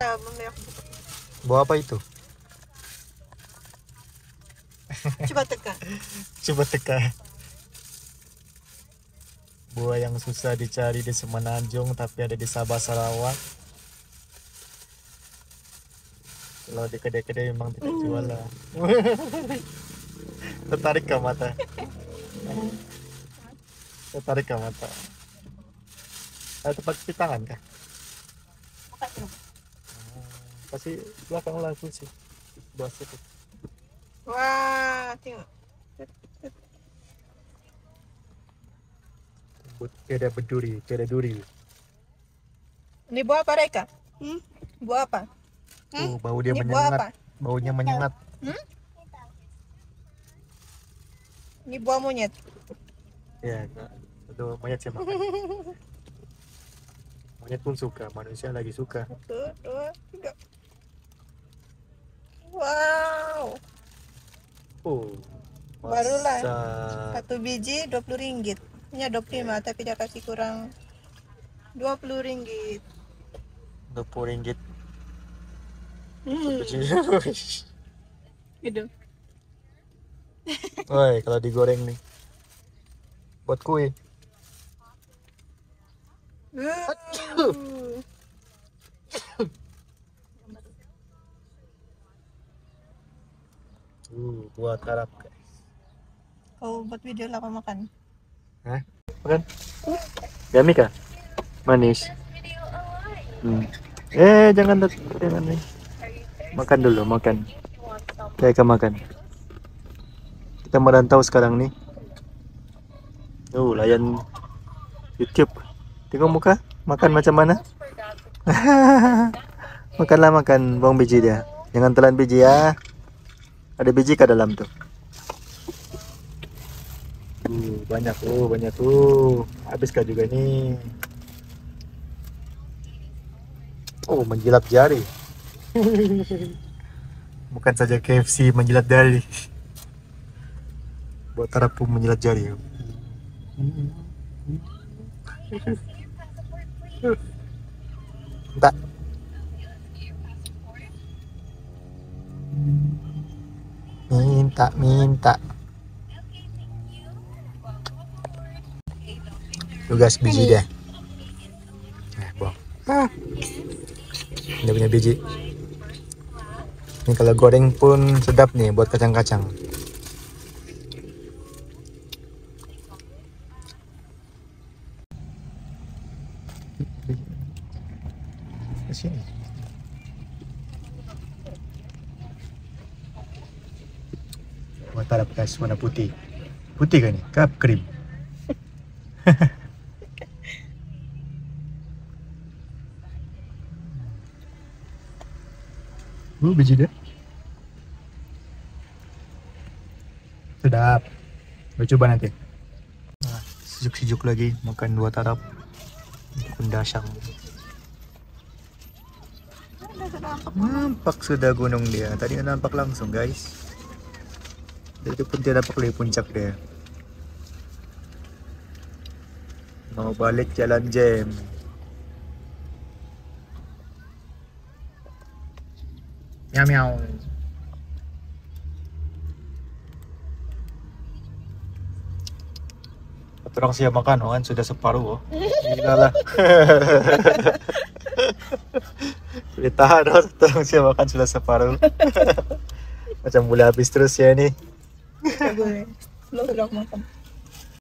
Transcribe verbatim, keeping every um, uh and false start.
Buah apa itu? Coba teka. Coba teka. Buah yang susah dicari di Semenanjung tapi ada di Sabah Sarawak. Kalau di kedai-kedai memang tidak jual lah. Tertarik ke mata? Tertarik ke mata? Ada tempat cuci tangan kah? Pasti belakang langsung sih. Buah situ. Wah, tengok. Tiada berduri, tiada duri. Ini buah apa, Reka? Hmm? Buah apa? Oh, bau dia Ini buah menyengat. apa? Baunya menyengat. Hmm? Ini buah monyet. Ya, itu monyet sih makan. Monyet pun suka, manusia lagi suka. Satu, dua, tiga. Wow. Oh, Barulah. masa Satu biji dua puluh ringgit. Ini dua puluh lima, tapi dia kasih kurang dua puluh ringgit. dua puluh ringgit. Hmm. Gitu. Woi, kalau digoreng nih. Buat kue. Uh. Uh, buat harap guys. Kau buat video lah kau makan. Hah? Makan? Yummy kah? Manis. Hmm. Eh, jangan jangan nih. Makan dulu, makan. Kayak ke makan. Kita merantau sekarang nih. Oh, layan YouTube. Tengok muka, makan macam mana? Makanlah makan, buang biji dia. Jangan telan biji ya. Ada biji ke dalam tuh. Uh, banyak tuh, banyak tuh. Habiskah juga nih. Oh, menjilat jari. Bukan saja K F C menjilat jari. Buat tarap pun menjilat jari. Minta. Minta, minta. Tugas biji deh. Nah, buang. Ah. Dia punya biji. Ini kalau goreng pun sedap nih buat kacang-kacang. Sini. Buat tarap guys, warna putih. Putih kan nih? Kap krim. Uh, biji deh. Sedap. Mau coba nanti. Nah, sejuk-sejuk lagi makan dua tarap. Kundasang. Nampak sudah gunung dia. Tadi nampak langsung guys. Itu pun tidak nampak dari puncak dia. Mau balik jalan jam. Miau miau. Orang siap makan, oh kan sudah separuh. Oh. Gila lah. Ditahan, oh, orang siap makan sudah separuh. Macam boleh habis terus ya ini. Belum sudah makan.